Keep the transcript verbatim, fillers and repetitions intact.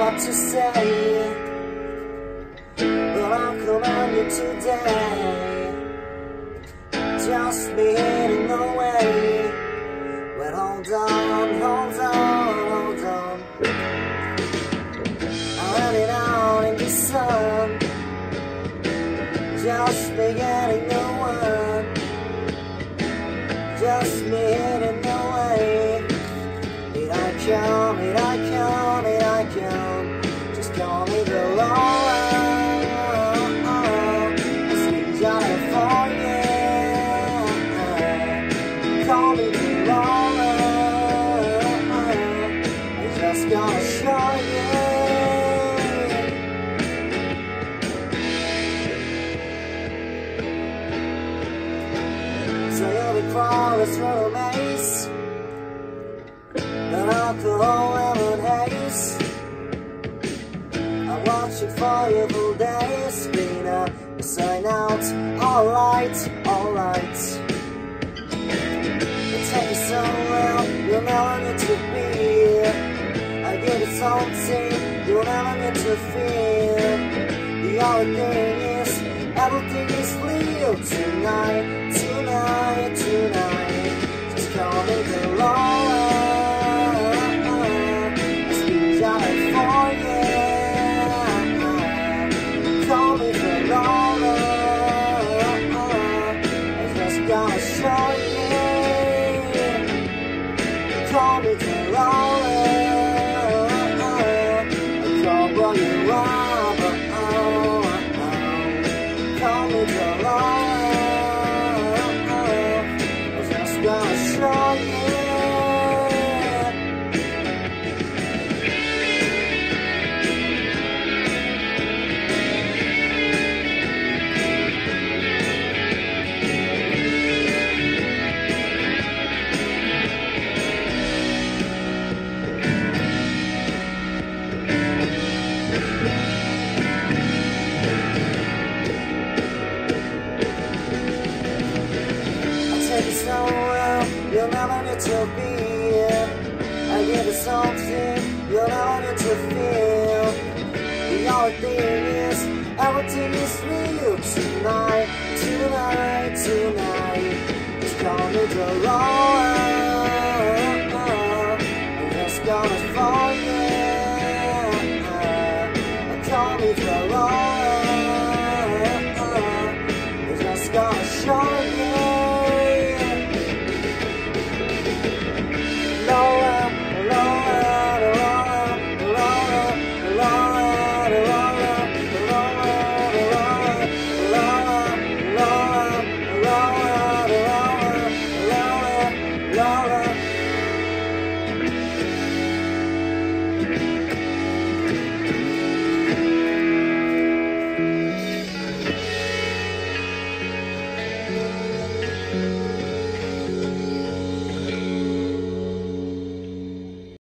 what to say, but I'll command you today. Just be hitting the way. But hold on, hold on, hold on. I'm running out in the sun. Just be getting the one. Just be hitting the way. Here I come, here I come, here I come. Just call me the Lord. It's been done for you. Call me the Lord. I'm just gonna show you. So you'll be crawling through a maze, an alcohol and haze. I'm watching for you for days. Been up, sign out. Alright, alright. It takes so well, you'll never need to be. I give you something you'll never need to feel. The only thing is, everything is real tonight, tonight, tonight. Just call me the Lord. It's been done for you. Call me the Lord. I'm just gonna show you. Call me the Lord. I call what you are, but oh, oh. Call me the Lord. I'm just gonna show you. So well, you'll never need to be. I give you something you'll never need to feel. The only thing is, everything is real tonight, tonight, tonight. Just call me the Lord. I'm just gonna fall, yeah. Call me the Lord.